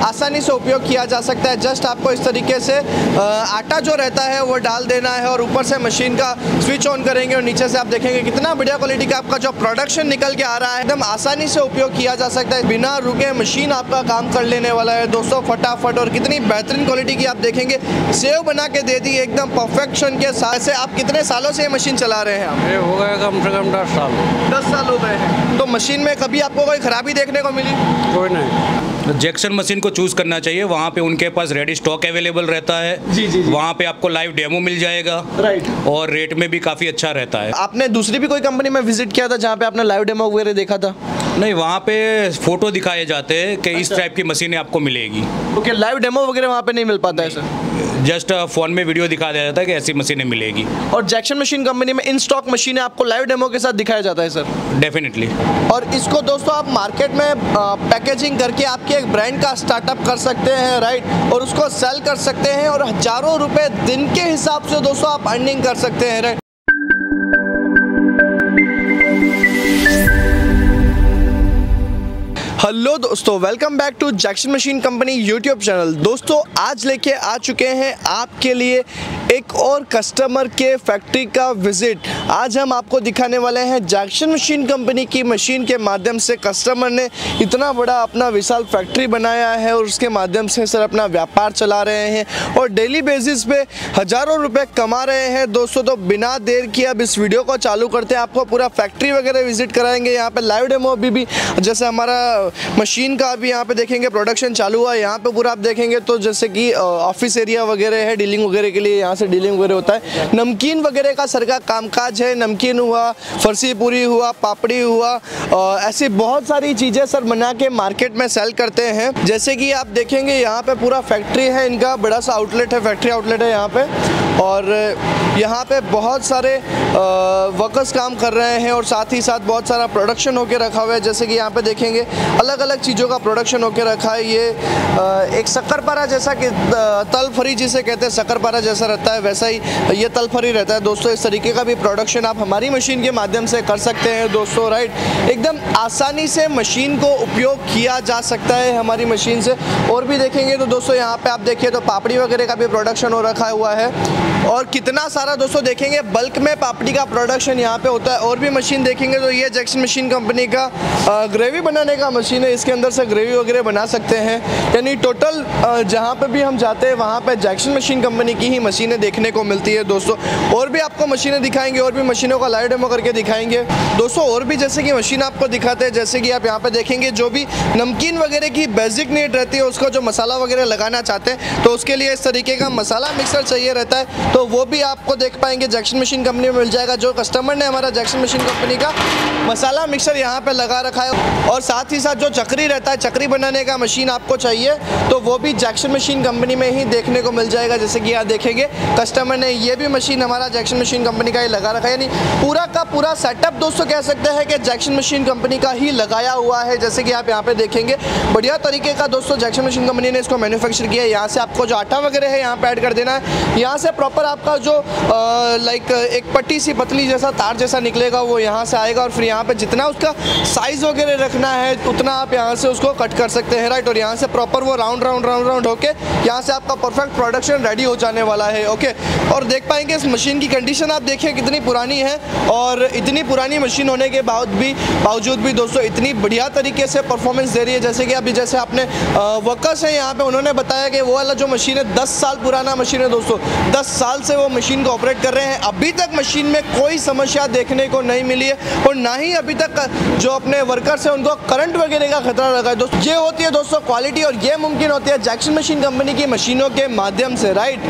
आसानी से उपयोग किया जा सकता है। जस्ट आपको इस तरीके से आटा जो रहता है वो डाल देना है और ऊपर से मशीन का स्विच ऑन करेंगे और नीचे से आप देखेंगे कितना बढ़िया क्वालिटी का आपका जो प्रोडक्शन निकल के आ रहा है। एकदम आसानी से उपयोग किया जा सकता है, बिना रुके मशीन आपका काम कर लेने वाला है दोस्तों फटाफट। और कितनी बेहतरीन क्वालिटी की आप देखेंगे, सेव बना के दे दी एकदम परफेक्शन के साथ। से आप कितने सालों से ये मशीन चला रहे हैं? ये हो गया कम से कम 10 साल। 10 साल हो गए हैं। तो मशीन में कभी आपको कोई खराबी देखने को मिली? कोई नहीं। जैक्सन मशीन को चूज करना चाहिए, वहाँ पे उनके पास रेडी स्टॉक अवेलेबल रहता है। जी। वहाँ पे आपको लाइव डेमो मिल जाएगा। राइट। और रेट में भी काफ़ी अच्छा रहता है। आपने दूसरी भी कोई कंपनी में विजिट किया था जहाँ पे आपने लाइव डेमो वगैरह देखा था? नहीं, वहाँ पे फोटो दिखाए जाते हैं कि इस टाइप की मशीनें आपको मिलेगी। ओके, लाइव डेमो वगैरह वहाँ पे नहीं मिल पाता है सर? जस्ट फ़ोन में वीडियो दिखाया जाता है कि ऐसी मशीनें मिलेगी। और जैक्सन मशीन कंपनी में इन स्टॉक मशीनें आपको लाइव डेमो के साथ दिखाया जाता है सर? डेफिनेटली। और इसको दोस्तों आप मार्केट में पैकेजिंग करके आपके एक ब्रांड का स्टार्टअप कर सकते हैं, राइट, और उसको सेल कर सकते हैं और हजारों रुपए दिन के हिसाब से दोस्तों आप अर्निंग कर सकते हैं, राइट। हेलो दोस्तों, welcome back to Jackson machine company YouTube channel. दोस्तों आज लेके आ चुके हैं आपके लिए एक और कस्टमर के फैक्ट्री का विजिट। आज हम आपको दिखाने वाले हैं जैक्सन मशीन कंपनी की मशीन के माध्यम से कस्टमर ने इतना बड़ा अपना विशाल फैक्ट्री बनाया है और उसके माध्यम से सर अपना व्यापार चला रहे हैं और डेली बेसिस पे हज़ारों रुपए कमा रहे हैं दोस्तों। तो बिना देर किए अब इस वीडियो को चालू करते हैं, आपको पूरा फैक्ट्री वगैरह विजिट कराएंगे। यहाँ पे लाइव डेमो भी जैसे हमारा मशीन का अभी यहाँ पे देखेंगे प्रोडक्शन चालू हुआ है। यहाँ पे पूरा आप देखेंगे तो जैसे कि ऑफिस एरिया वगैरह है, डीलिंग वगैरह के लिए यहाँ से डीलिंग वगैरह होता है। नमकीन वगैरह का सर का कामकाज है, नमकीन हुआ, फरसी पूरी हुआ, पापड़ी हुआ, ऐसी बहुत सारी चीज़ें सर बना के मार्केट में सेल करते हैं। जैसे कि आप देखेंगे यहाँ पे पूरा फैक्ट्री है, इनका बड़ा सा आउटलेट है, फैक्ट्री आउटलेट है यहाँ पे। और यहाँ पे बहुत सारे वर्कर्स काम कर रहे हैं और साथ ही साथ बहुत सारा प्रोडक्शन होके रखा हुआ है। जैसे कि यहाँ पे देखेंगे अलग अलग चीज़ों का प्रोडक्शन होके रखा है। ये एक शक्करपारा जैसा कि तल फरी जिसे कहते हैं, शक्करपारा जैसा रहता है वैसा ही ये तल फरी रहता है दोस्तों। इस तरीके का भी प्रोडक्शन आप हमारी मशीन के माध्यम से कर सकते हैं दोस्तों, राइट। एकदम आसानी से मशीन को उपयोग किया जा सकता है हमारी मशीन से। और भी देखेंगे तो दोस्तों यहाँ पे आप देखिए तो पापड़ी वगैरह का भी प्रोडक्शन हो रखा हुआ है और कितना सारा दोस्तों देखेंगे बल्क में पापड़ी का प्रोडक्शन यहाँ पे होता है। और भी मशीन देखेंगे तो ये जैक्सन मशीन कंपनी का ग्रेवी बनाने का मशीन है, इसके अंदर से ग्रेवी वगैरह बना सकते हैं। यानी टोटल जहाँ पे भी हम जाते हैं वहाँ पे जैक्सन मशीन कंपनी की ही मशीनें देखने को मिलती है दोस्तों। और भी आपको मशीनें दिखाएंगे और भी मशीनों का लाइव डेमो करके दिखाएंगे दोस्तों। और भी जैसे कि मशीन आपको दिखाते हैं, जैसे कि आप यहाँ पे देखेंगे जो भी नमकीन वगैरह की बेसिक नीड रहती है, उसको जो मसाला वगैरह लगाना चाहते हैं तो उसके लिए इस तरीके का मसाला मिक्सर चाहिए रहता है, तो वो भी आपको देख पाएंगे जैक्सन मशीन कंपनी में मिल जाएगा। जो कस्टमर ने हमारा जैक्सन मशीन कंपनी का मसाला मिक्सर यहाँ पे लगा रखा है। और साथ ही साथ जो चक्री रहता है, चक्री बनाने का मशीन आपको चाहिए तो वो भी जैक्सन मशीन कंपनी में ही देखने को मिल जाएगा। जैसे कि आप देखेंगे कस्टमर ने ये भी मशीन हमारा जैक्सन मशीन कंपनी का ही लगा रखा है। यानी पूरा का पूरा सेटअप दोस्तों कह सकते हैं कि जैक्सन मशीन कंपनी का ही लगाया हुआ है। जैसे कि आप यहाँ पे देखेंगे बढ़िया तरीके का दोस्तों जैक्सन मशीन कंपनी ने इसको मैन्युफैक्चर किया है। यहाँ से आपको जो आटा वगैरह है यहाँ पे ऐड कर देना है। यहाँ से प्रॉपर आपका जो लाइक एक पट्टी सी पतली जैसा तार जैसा निकलेगा वो यहाँ से आएगा और फिर यहाँ पे जितना उसका साइज वगैरह रखना है उतना आप यहाँ से उसको कट कर सकते हैं, राइट। और यहाँ से प्रॉपर वो राउंड राउंड राउंड राउंड होके यहाँ से आपका परफेक्ट प्रोडक्शन रेडी हो जाने वाला है, ओके। और देख पाएंगे इस मशीन की कंडीशन आप देखिए कितनी पुरानी है और इतनी पुरानी मशीन होने के बावजूद भी दोस्तों इतनी बढ़िया तरीके से परफॉर्मेंस दे रही है। जैसे कि अभी जैसे आपने वर्कर्स हैं यहाँ पे, उन्होंने बताया कि वो वाला जो मशीन है 10 साल पुराना मशीन है दोस्तों। 10 साल से वो मशीन को ऑपरेट कर रहे हैं, अभी तक मशीन में कोई समस्या देखने को नहीं मिली है और ना ही अभी तक जो अपने वर्कर्स हैं उनको करंट वगैरह का खतरा लगा है दोस्तों। ये होती है दोस्तों क्वालिटी और ये मुमकिन होती है जैक्सन मशीन कंपनी की मशीनों के माध्यम से, राइट।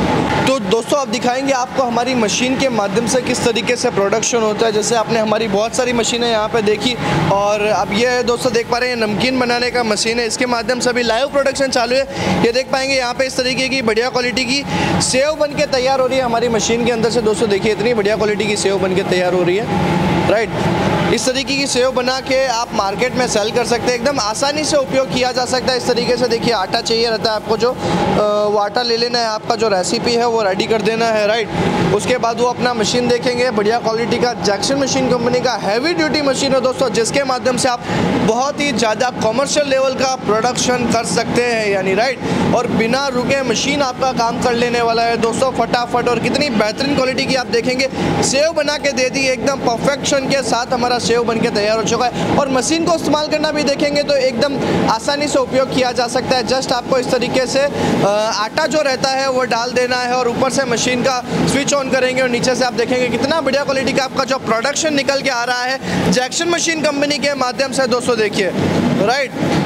तो दोस्तों अब दिखाएंगे आपको हमारी मशीन के माध्यम से किस तरीके से प्रोडक्शन होता है। जैसे आपने हमारी बहुत सारी मशीनें यहाँ पे देखी और अब ये दोस्तों देख पा रहे हैं नमकीन बनाने का मशीन है, इसके माध्यम से अभी लाइव प्रोडक्शन चालू है। ये देख पाएंगे यहाँ पे इस तरीके की बढ़िया क्वालिटी की सेव बन के तैयार हो रही है हमारी मशीन के अंदर से दोस्तों। देखिए इतनी बढ़िया क्वालिटी की सेव बन के तैयार हो रही है, राइट। इस तरीके की सेव बना के आप मार्केट में सेल कर सकते हैं। एकदम आसानी से उपयोग किया जा सकता है। इस तरीके से देखिए, आटा चाहिए रहता है आपको, जो वो आटा ले लेना है, आपका जो रेसिपी है वो रेडी कर देना है, राइट। उसके बाद वो अपना मशीन देखेंगे, बढ़िया क्वालिटी का जैक्सन मशीन कंपनी का हैवी ड्यूटी मशीन है दोस्तों, जिसके माध्यम से आप बहुत ही ज़्यादा कॉमर्शियल लेवल का प्रोडक्शन कर सकते हैं, यानी राइट। और बिना रुके मशीन आपका काम कर लेने वाला है दोस्तों, फटाफट। और कितनी बेहतरीन क्वालिटी की आप देखेंगे, सेव बना के दे दी एकदम परफेक्शन के साथ, हमारा सेव बन के तैयार हो चुका है। और मशीन को इस्तेमाल करना भी देखेंगे तो एकदम आसानी से उपयोग किया जा सकता है। जस्ट आपको इस तरीके से आटा जो रहता है वो डाल देना है और ऊपर से मशीन का स्विच ऑन करेंगे और नीचे से आप देखेंगे कितना बढ़िया क्वालिटी का आपका जो प्रोडक्शन निकल के आ रहा है जैक्सन मशीन कंपनी के माध्यम से दोस्तों, देखिए, राइट।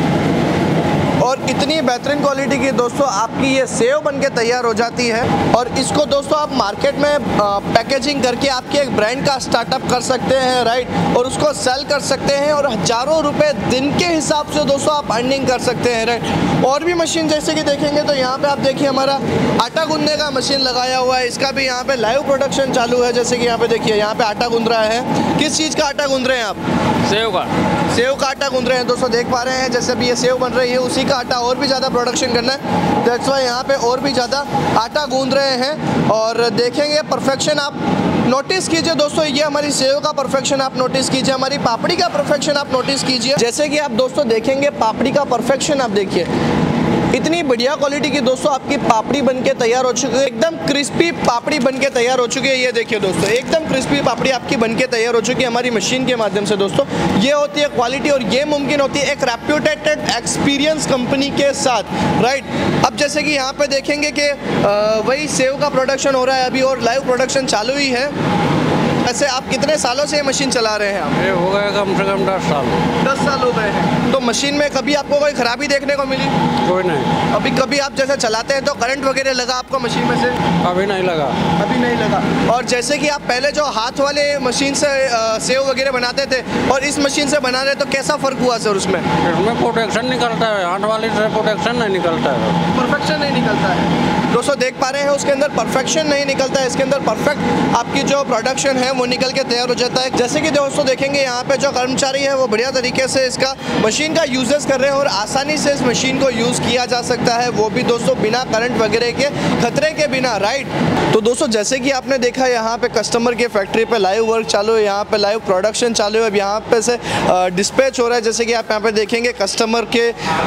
और इतनी बेहतरीन क्वालिटी की दोस्तों आपकी ये सेव बन के तैयार हो जाती है। और इसको दोस्तों आप मार्केट में पैकेजिंग करके आपके एक ब्रांड का स्टार्टअप कर सकते हैं, राइट। और उसको सेल कर सकते हैं और हज़ारों रुपए दिन के हिसाब से दोस्तों आप अर्निंग कर सकते हैं, राइट। और भी मशीन जैसे कि देखेंगे तो यहाँ पे आप देखिए, हमारा आटा गूंदने का मशीन लगाया हुआ है, इसका भी यहाँ पे लाइव प्रोडक्शन चालू है। जैसे कि यहाँ पे देखिए, यहाँ पे आटा गूंद रहा है। किस चीज़ का आटा गूंद रहे हैं आप? सेव का आटा गूंद रहे हैं दोस्तों, देख पा रहे हैं। जैसे भी ये सेव बन रही है, उसी का आटा और भी ज़्यादा प्रोडक्शन करना है, दैट्स वाई यहाँ पे और भी ज़्यादा आटा गूंद रहे हैं। और देखेंगे परफेक्शन आप नोटिस कीजिए दोस्तों, ये हमारी सेव का परफेक्शन आप नोटिस कीजिए, हमारी पापड़ी का परफेक्शन आप नोटिस कीजिए। जैसे कि आप दोस्तों देखेंगे, पापड़ी का परफेक्शन आप देखिए, इतनी बढ़िया क्वालिटी की दोस्तों आपकी पापड़ी बनके तैयार हो चुकी है। एकदम क्रिस्पी पापड़ी बनके तैयार हो चुकी है। ये देखिए दोस्तों, एकदम क्रिस्पी पापड़ी आपकी बनके तैयार हो चुकी है हमारी मशीन के माध्यम से दोस्तों। ये होती है क्वालिटी और ये मुमकिन होती है एक रेप्यूटेड एक्सपीरियंस कंपनी के साथ, राइट। अब जैसे कि यहाँ पे देखेंगे कि वही सेव का प्रोडक्शन हो रहा है अभी और लाइव प्रोडक्शन चालू ही है। ऐसे आप कितने सालों से ये मशीन चला रहे हैं आप? ये हो गया कम से कम 10 साल। 10 साल हो गए हैं। तो मशीन में कभी आपको कोई खराबी देखने को मिली? कोई नहीं। अभी कभी आप जैसे चलाते हैं तो करंट वगैरह लगा आपको मशीन में से? अभी नहीं लगा। अभी नहीं लगा। और जैसे कि आप पहले जो हाथ वाले मशीन से सेव वगैरह बनाते थे और इस मशीन से बना रहे, तो कैसा फर्क हुआ सर उसमें? इसमें प्रोटेक्शन निकलता है, हाथ वाले से प्रोटेक्शन नहीं निकलता है, परफेक्शन नहीं निकलता है दोस्तों। देख पा रहे हैं, उसके अंदर परफेक्शन नहीं निकलता है, इसके अंदर परफेक्ट आपकी जो प्रोडक्शन है वो निकल के तैयार हो जाता है। जैसे कि दोस्तों देखेंगे, यहाँ पे जो कर्मचारी है वो बढ़िया तरीके से इसका मशीन का यूजेस कर रहे हैं और आसानी से इस मशीन को यूज़ किया जा सकता है, वो भी दोस्तों बिना करंट वगैरह के खतरे के बिना, राइट। तो दोस्तों जैसे कि आपने देखा, यहाँ पे कस्टमर के फैक्ट्री पे लाइव वर्क चालू है, यहाँ पे लाइव प्रोडक्शन चालू है। अब यहाँ पे से डिस्पैच हो रहा है। जैसे कि आप यहाँ पे देखेंगे, कस्टमर के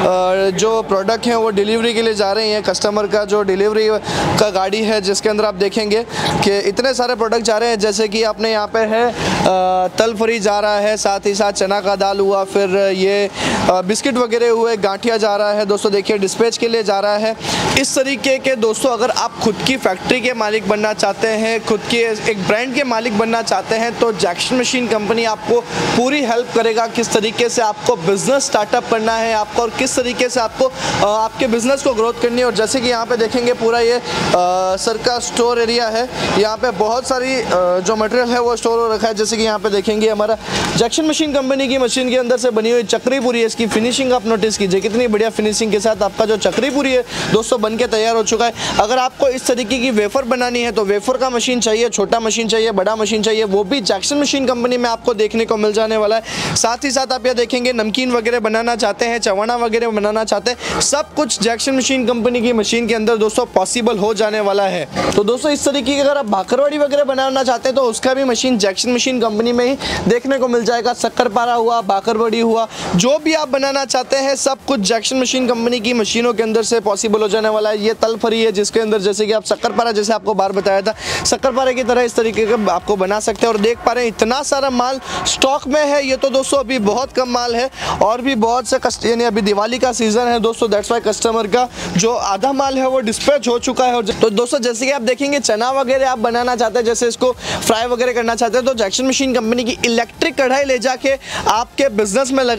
जो प्रोडक्ट हैं वो डिलीवरी के लिए जा रहे हैं। कस्टमर का जो डिलीवरी का गाड़ी है, जिसके अंदर आप देखेंगे कि इतने सारे प्रोडक्ट जा रहे हैं। जैसे कि आपने यहाँ पे है तल फ्री जा रहा है, साथ ही साथ चना का दाल हुआ, फिर ये बिस्किट वगैरह हुए, गांठिया जा रहा है दोस्तों, देखिए डिस्पैच के लिए जा रहा है। इस तरीके के दोस्तों, अगर आप खुद की फैक्ट्री के मालिक बनना चाहते हैं, खुद के एक ब्रांड के मालिक बनना चाहते हैं, तो जैक्सन मशीन कंपनी आपको पूरी हेल्प करेगा किस तरीके से आपको बिजनेस स्टार्टअप करना है आपको, और किस तरीके से आपको आपके बिजनेस को ग्रोथ करनी है। और जैसे कि यहाँ पे देखेंगे, पूरा ये सर का स्टोर एरिया है, यहाँ पे बहुत सारी जो मटेरियल है वो स्टोर हो रखा है। जैसे कि यहाँ पे देखेंगे, हमारा जैक्सन मशीन कंपनी की मशीन के अंदर से बनी हुई चक्री पूरी है। इसकी फिनिशिंग आप नोटिस कीजिए, कितनी बढ़िया फिनिशिंग के साथ आपका जो चक्री पूरी है दोस्तों बन के तैयार हो चुका है। अगर आपको इस तरीके की वेफर बनानी है तो वेफर का मशीन चाहिए, छोटा मशीन चाहिए, बड़ा मशीन चाहिए, वो भी जैक्सन मशीन कंपनी में आपको देखने को मिल जाने वाला है। साथ ही साथ आप यह देखेंगे, नमकीन वगैरह बनाना चाहते हैं, चवाना वगैरह बनाना चाहते हैं, सब कुछ जैक्सन मशीन कंपनी की मशीन के अंदर दोस्तों पॉसिबल हो जाने वाला है। तो दोस्तों इस तरीके की अगर आप भाकरवाड़ी वगैरह बनाना चाहते हैं तो उसका भी मशीन जैक्सन मशीन कंपनी में ही देखने को मिल जाएगा। शक्करपारा हुआ, भाकरवाड़ी हुआ, जो भी आप बनाना चाहते हैं सब कुछ जैक्सन मशीन कंपनी की मशीनों के अंदर से पॉसिबल हो जाने वाला है। ये तल फरी है, जिसके अंदर जैसे कि आप शक्करपारा, जैसे आपको बार बताया था, शक्करपारा की तरह इस तरीके का आपको बना सकते हैं। और देख पा रहे हैं इतना सारा माल स्टॉक में है। ये तो दोस्तों अभी बहुत कम माल है और भी बहुत से यानी अभी दिवाली का सीजन है दोस्तों, दैट्स वाई कस्टमर का जो आधा माल है वो डिस्पैच हो चुका है। और तो दोस्तों जैसे कि आप देखेंगे, चना वगैरह आप बनाना चाहते हैं, जैसे इसको फ्राई वगैरह करना चाहते हैं, तो जैक्सन मशीन कंपनी की इलेक्ट्रिक कढ़ाई ले जाके आपके बिजनेस में लगा के इस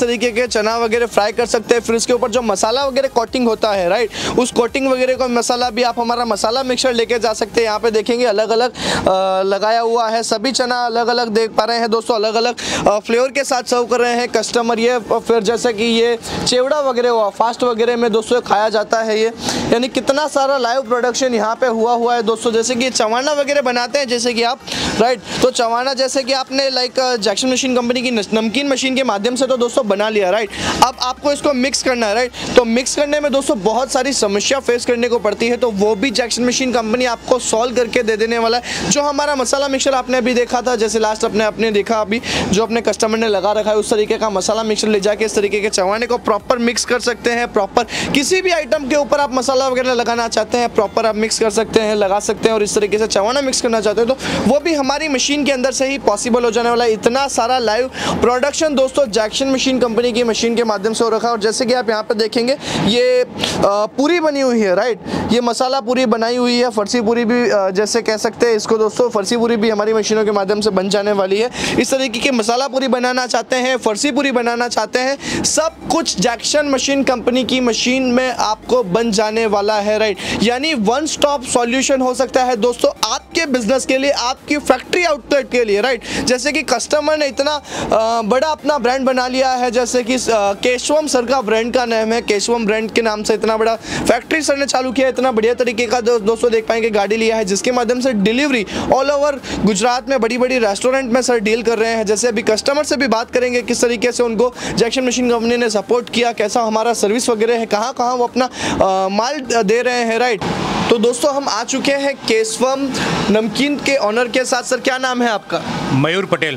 तरीके के चना वगैरह फ्राई कर सकते हैं। फिर इसके ऊपर जो मसाला वगैरह कोटिंग होता है, राइट, उस कोटिंग वगैरह का मसाला भी आप हमारा मसाला मिक्सर लेके जा सकते हैं। यहाँ पे देखेंगे अलग अलग लगाया हुआ है, सभी चना अलग अलग देख पा रहे हैं दोस्तों, अलग अलग फ्लेवर के साथ सर्व कर रहे हैं कस्टमर। ये फिर जैसे कि ये चेवड़ा वगैरह हुआ, फास्ट वगैरह में दोस्तों खाया जाता है ये, यानी कितना सारा लाइव प्रोडक्शन यहाँ पे हुआ है दोस्तों। जैसे कि चवाना वगैरह बनाते हैं जैसे कि आप, राइट, तो चवाना जैसे कि आपने लाइक जैक्सन मशीन कंपनी की नमकीन मशीन के माध्यम से तो दोस्तों बना लिया, राइट। अब आपको इसको मिक्स करना है, राइट, तो मिक्स करने में दोस्तों बहुत सारी समस्या फेस करने को पड़ती है, तो वो भी जैक्सन मशीन कंपनी आपको सॉल्व करके दे देने वाला है। जो हमारा मसाला मिक्सर आपने अभी देखा था, जैसे लास्ट आपने देखा अभी जो अपने कस्टमर ने लगा रखा है, उस तरीके का मसाला मिक्सर ले जाके इस तरीके के चवाने को प्रॉपर मिक्स कर सकते हैं। प्रॉपर किसी भी आइटम के ऊपर आप मसाला वगैरह लगाना चाहते हैं, प्रॉपर आप मिक्स कर सकते हैं, लगा सकते हैं, और इस तरीके से चवाना मिक्स करना चाहते हैं तो वो भी हमारी मशीन के अंदर से ही पॉसिबल हो जाने वाला है। इतना सारा लाइव प्रोडक्शन दोस्तों जैक्सन मशीन कंपनी की मशीन के माध्यम से हो रखा है। और जैसे कि आप यहाँ पे देखेंगे ये पूरी बनी हुई है, राइट, ये मसाला पूरी बनाई हुई है, फरसी पूरी भी जैसे कह सकते हैं इसको दोस्तों, फरसी पूरी भी हमारी मशीनों के माध्यम से बन जाने वाली है। इस तरीके की मसाला पूरी बनाना चाहते हैं, फरसी पूरी बनाना चाहते हैं, सब कुछ जैक्सन मशीन कंपनी की मशीन में आपको बन जाने वाला है, राइट। यानी वन स्टॉप सॉल्यूशन हो सकता है दोस्तों आपके बिजनेस के लिए, आपकी फैक्ट्री आउटलेट के लिए, राइट। जैसे कि कस्टमर ने इतना बड़ा अपना ब्रांड बना लिया है, जैसे कि केशवम सर का ब्रांड का नाम है, केशवम ब्रांड के नाम से इतना बड़ा फैक्ट्री सर ने चालू किया, इतना बढ़िया तरीके का दोस्तों देख पाएंगे गाड़ी लिया है, जिसके माध्यम से डिलीवरी ऑल ओवर गुजरात में बड़ी बड़ी रेस्टोरेंट में सर डील कर रहे हैं। जैसे अभी कस्टमर से भी बात करेंगे किस तरीके से उनको जैक्सन मशीन कंपनी ने सपोर्ट किया, कैसा हमारा सर्विस वगैरह है, कहाँ कहाँ वो अपना माल दे रहे हैं, राइट। तो दोस्तों हम आ चुके हैं केशवम नमकीन के ऑनर के साथ। सर क्या नाम है आपका? मयूर पटेल।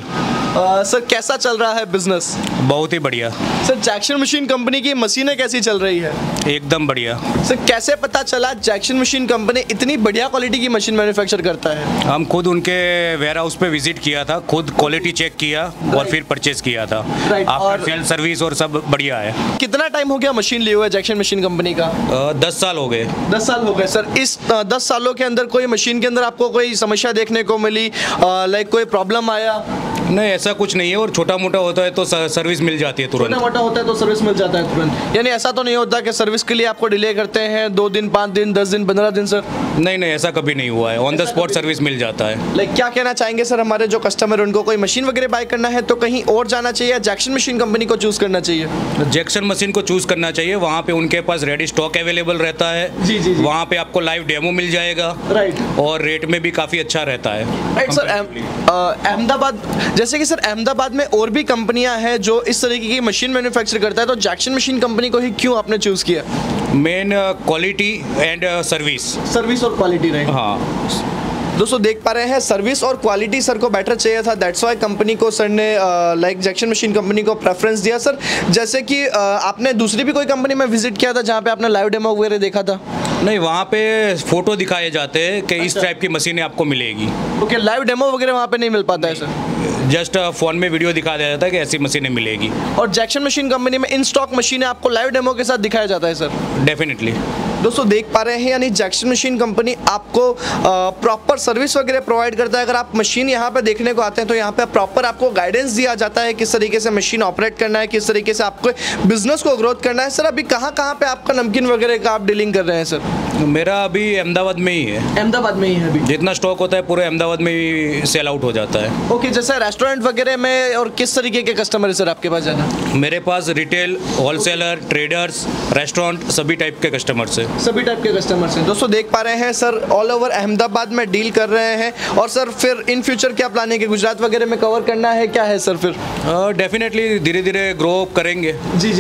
सर कैसा चल रहा है बिजनेस? बहुत ही बढ़िया सर। जैक्सन मशीन कंपनी की मशीनें कैसी चल रही है? एकदम बढ़िया। सर कैसे पता चला जैक्सन मशीन कंपनी इतनी बढ़िया क्वालिटी की मशीन मैन्युफैक्चर करता है? हम खुद उनके वेयर हाउस पे विजिट किया था, खुद क्वालिटी चेक किया और फिर परचेज किया था। आफ्टर सेल सर्विस और सब बढ़िया है। कितना टाइम हो गया मशीन लिए हुए जैक्सन मशीन कंपनी का? 10 साल हो गए। 10 साल हो गए। सर इस 10 सालों के अंदर कोई मशीन के अंदर आपको कोई समस्या देखने को मिली, लाइक कोई प्रॉब्लम आया? नहीं, ऐसा कुछ नहीं है, और छोटा मोटा होता है तो सर्विस मिल जाती है तुरंत। छोटा मोटा होता है तो सर्विस मिल जाता है तुरंत, यानी ऐसा तो नहीं होता कि सर्विस के लिए आपको डिले करते हैं 2 दिन, 5 दिन, 10 दिन, 15 दिन? सर नहीं, ऐसा कभी नहीं हुआ है, ऑन द स्पॉट सर्विस मिल जाता है। लाइक क्या कहना चाहेंगे सर हमारे जो कस्टमर है, उनको कोई मशीन वगैरह बाय करना है तो कहीं और जाना चाहिए, जैक्सन मशीन कंपनी को चूज करना चाहिए? जैक्सन मशीन को चूज करना चाहिए, वहाँ पे उनके पास रेडी स्टॉक अवेलेबल रहता है। जी। वहाँ पे आपको लाइव डेमो मिल जाएगा, राइट, और रेट में भी काफी अच्छा रहता है। Right sir. अहमदाबाद, जैसे कि सर अहमदाबाद में और भी कंपनियां हैं जो इस तरीके की मशीन मैन्युफैक्चर करता है, तो जैक्सन मशीन कंपनी को ही क्यों आपने चूज किया? मेन क्वालिटी एंड सर्विस और क्वालिटी, राइट। हाँ दोस्तों देख पा रहे हैं सर्विस और क्वालिटी सर को बेटर चाहिए था, दैट्स वाई कंपनी को सर ने लाइक जैक्सन मशीन कंपनी को प्रेफरेंस दिया। सर जैसे कि आपने दूसरी भी कोई कंपनी में विजिट किया था जहाँ पे आपने लाइव डेमो वगैरह देखा था? नहीं, वहाँ पे फोटो दिखाए जाते हैं कि इस टाइप की मशीनें आपको मिलेगी। ओके, लाइव डेमो वगैरह वहाँ पे नहीं मिल पाता है सर? जस्ट फोन में वीडियो दिखाया जाता है कि ऐसी मशीनें मिलेगी। और जैक्सन मशीन कंपनी में इन स्टॉक मशीनें आपको लाइव डेमो के साथ दिखाया जाता है सर? डेफिनेटली। दोस्तों देख पा रहे हैं, यानी जैक्सन मशीन कंपनी आपको प्रॉपर सर्विस वगैरह प्रोवाइड करता है। अगर आप मशीन यहाँ पे देखने को आते हैं तो यहाँ पे प्रॉपर आपको गाइडेंस दिया जाता है किस तरीके से मशीन ऑपरेट करना है, किस तरीके से आपको बिजनेस को ग्रोथ करना है। सर अभी कहाँ पे आपका नमकीन वगैरह का आप डीलिंग कर रहे हैं? सर मेरा अभी अहमदाबाद में ही है। अहमदाबाद में ही है अभी? जितना स्टॉक होता है पूरे अहमदाबाद में ही सेल आउट हो जाता है। ओके, जैसे रेस्टोरेंट वगैरह में और किस तरीके के कस्टमर है सर आपके पास ज़्यादा? मेरे पास रिटेल, होलसेलर, ट्रेडर्स, रेस्टोरेंट, सभी टाइप के कस्टमर्स हैं। सभी टाइप के कस्टमर्स हैं। दोस्तों देख पा रहे हैं सर ऑल ओवर अहमदाबाद में डील कर रहे हैं। और सर फिर इन फ्यूचर क्या प्लान है कि गुजरात वगैरह में कवर करना है, क्या है सर फिर? डेफिनेटली धीरे धीरे ग्रो करेंगे। जी।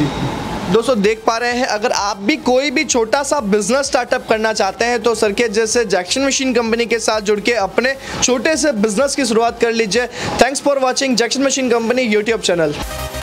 दोस्तों देख पा रहे हैं, अगर आप भी कोई भी छोटा सा बिजनेस स्टार्टअप करना चाहते हैं तो सर के जैसे जैक्सन मशीन कंपनी के साथ जुड़ के अपने छोटे से बिजनेस की शुरुआत कर लीजिए। Thanks for watching Jackson machine company YouTube channel.